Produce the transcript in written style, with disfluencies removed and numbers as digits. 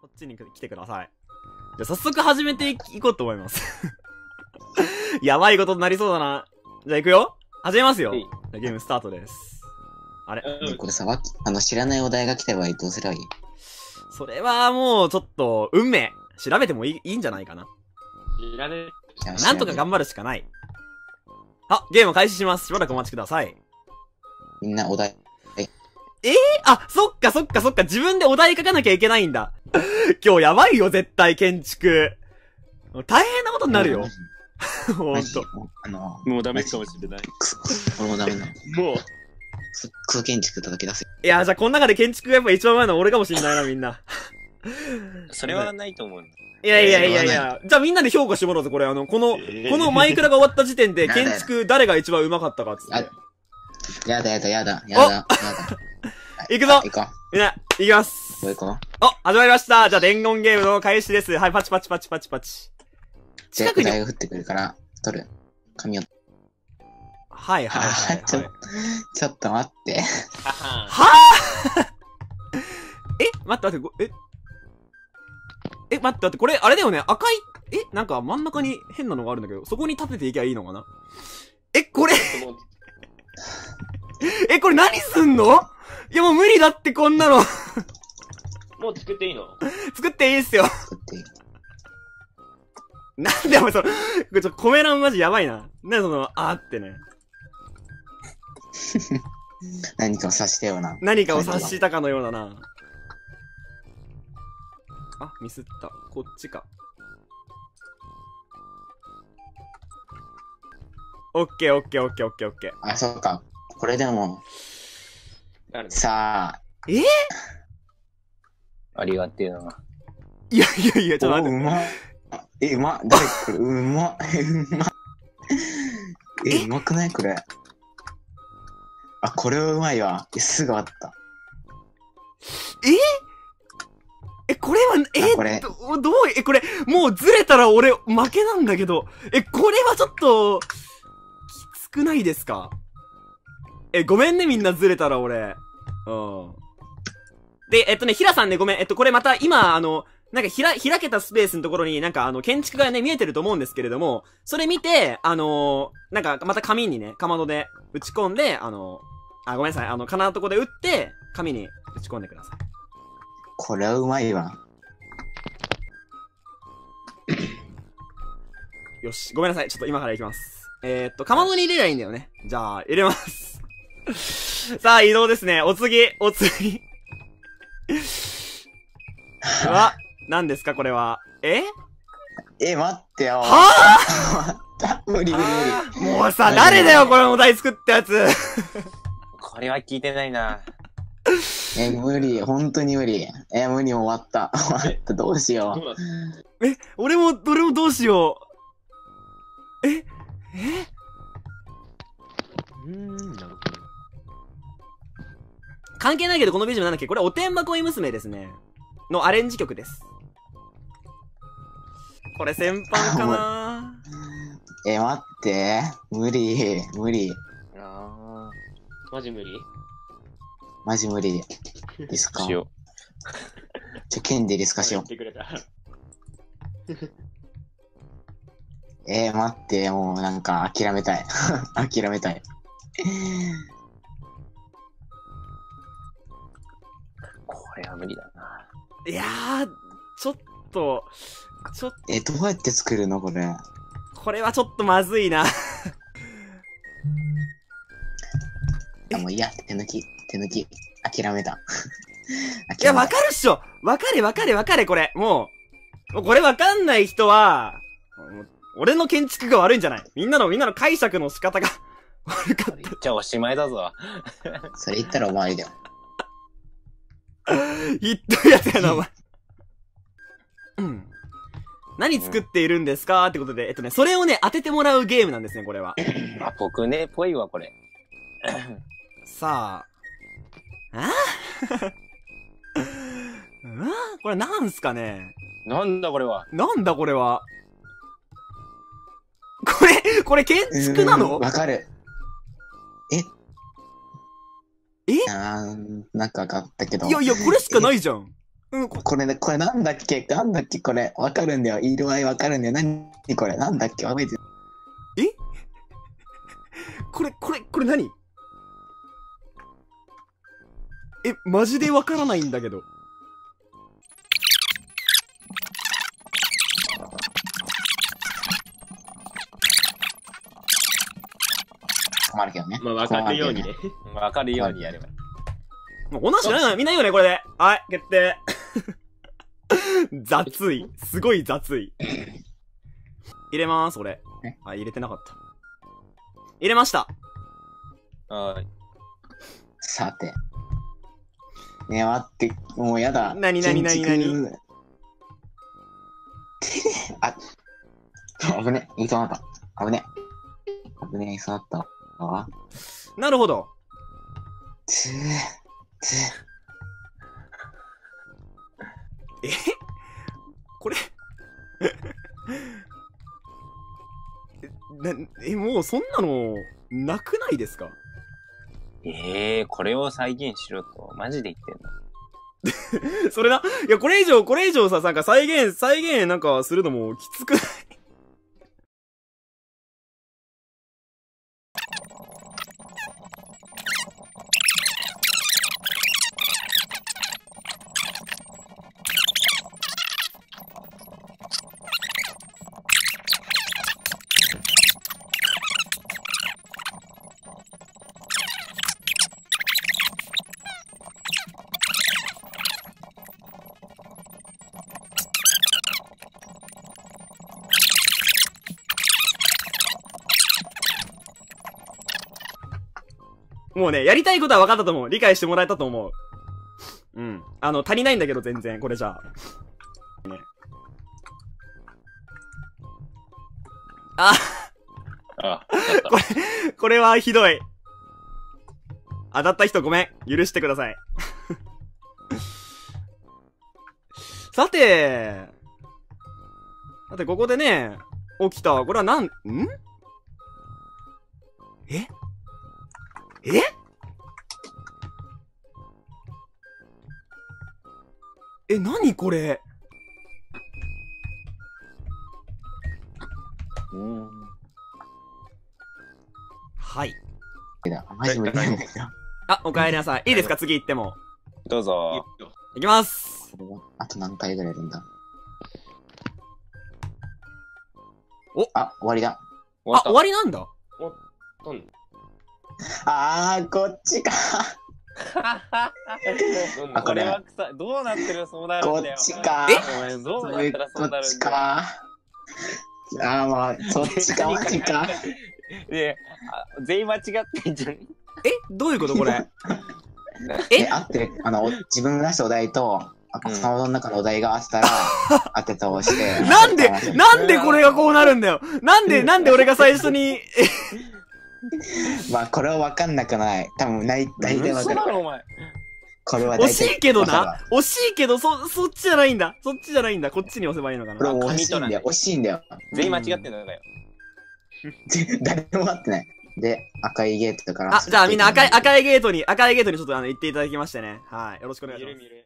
こっちに来てください。じゃあ早速始めていこうと思います。やばいことになりそうだな。じゃあ行くよ。始めますよ。じゃあゲームスタートです。あれ、 これさ、知らないお題が来た場合どうすればいい？ それはもうちょっと、運命。調べてもいいんじゃないかな。 知らねえ。 なんとか頑張るしかない。あ、ゲーム開始します。しばらくお待ちください。 みんなお題。 あ、そっか。自分でお題書かなきゃいけないんだ。今日やばいよ、絶対、建築。大変なことになるよ。ほんと。 もうダメかもしれない。 俺もダメなの。 もう。 クソ建築叩き出せ。 いや、じゃあこの中で建築がやっぱ一番前の俺かもしんないな、みんな。 それはないと思う。 いや。じゃあみんなで評価してもらおうぜ、これ。このマイクラが終わった時点で、建築誰が一番上手かったかっつって。 やだ。 行くぞ行こう。 みんな、行きます。 行こう。 お、始まりました。じゃあ伝言ゲームの開始です。はい、パチパチ。近くに。 お題が降ってくるから、取る。紙を。 はい。 ちょっと待って。 はぁ待って、待って、これ、あれだよね、赤い、なんか真ん中に変なのがあるんだけど、そこに立てていけばいいのかな？これこれ何すんの？いやもう無理だってこんなの。 もう作っていいの？ 作っていいっすよ。 作っていい。 なんでお前コメ欄マジやばいな。なんでってね。 何かを察したような。 何かを察したかのようだな。あ、ミスった。こっちか。オッケー。 あ、そうか。これでも、さあ。 ありがてえな。 いや、ちょっと待って。 うまっ。誰これ、うまっ。うまくないこれ。あ、これはうまいわ。すぐあった。 これは、 これどう、これ、もうずれたら俺、負けなんだけど、これはちょっと、きつくないですか？ごめんね、みんなずれたら俺。で、ヒラさんね、ごめん。これまた今、なんか開けたスペースのところになんか建築がね、見えてると思うんですけれども、それ見て、なんかまた紙にね、かまどで打ち込んで、ごめんなさい、金のとこで打って、紙に打ち込んでください。 これはうまいわ。 よし、ごめんなさい。ちょっと今から行きます。かまどに入れりゃいいんだよね。じゃあ、入れます。さあ、移動ですね。お次。何ですかこれは。 待ってよ。 はぁ無理。 もうさ、誰だよ、これお題作ったやつ。 これは聞いてないな。 無理。本当に無理。無理、終わった。どうしよう。 俺もどうしよう。 なるほど。 関係ないけど、このビジョンなんだっけ？これ、おてんば恋娘ですね。のアレンジ曲です。これ、先般かな待って。無理。 マジ無理？ マジ無理。ディスカ。剣でディスカしよう。待って、もうなんか諦めたい。 これは無理だな。 いやー、ちょっと。 どうやって作るのこれ。 これはちょっとまずいな。 もういや、手抜き。諦めた。 いや、わかるっしょ。わかれ、これ。もうこれわかんない人は、俺の建築が悪いんじゃない？みんなの解釈の仕方が悪かった。 じゃあおしまいだぞ。 それ言ったら終わりだよ。 ひっどいやつやな、お前。何作っているんですかってことで、それをね、当ててもらうゲームなんですね、これは。 僕ね、ぽいわ、これ。 さあ。これなんすかね？ なんだこれは。 これ建築なの？ わかる。なんかあったけど。 いや、これしかないじゃん。 うん、 これね、これなんだっけこれ。わかるんだよ。色合いわかるんだよ。何これなんだっけ覚えてる。 えこれ何？マジでわからないんだけど。 困るけどね。 まあ、わかるようにね。 わかるようにやれば。 もう、おなしないみんないいよね、これで。はい、決定。雑い。すごい雑い。入れまーす、俺。あ、入れてなかった。入れました。 はーい。 さて。ね、待って、もうやだ。 何あ、危ね、言いそうになった。危ね、言いそうになったわ。 なるほど。これもうそんなの、なくないですか？ これを再現しろと、マジで言ってんの？ それな、いや、これ以上さ、なんか再現なんかするのもきつくない？もうね、やりたいことは分かったと思う。理解してもらえたと思う。うん。足りないんだけど全然、これじゃあ。ね。これはひどい。当たった人ごめん。許してください。さて、ここでね、起きた。これは何これ？はい。 マジ無理なんだけど。 あ、お帰りなさい。いいですか？次行っても。 どうぞ。 行きます。 あと何回ぐらいいるんだ。終わりだ。 終わりなんだ。 こっちか。 これはどうなってるそうなるんだよ。 こっちか。 どうなったらそうなるんだよ。 まあ、そっちか、マジか。 全員間違ってんじゃん。 どういうことこれ？ 合ってる。自分が出したお題と、カマドの中のお題が合ってたら、当て倒して。 なんでこれがこうなるんだよ。なんで俺が最初に。 まあ、これは分かんなくない。多分、大体分かる。これは惜しいけどな。惜しいけど、そっちじゃないんだ。こっちに押せばいいのかな。 これ惜しいんだよ。 全員間違ってんのかよ。 誰も合ってない。で、赤いゲートから。 じゃあみんな赤いゲートにちょっと行っていただきましてね。はい。よろしくお願いします。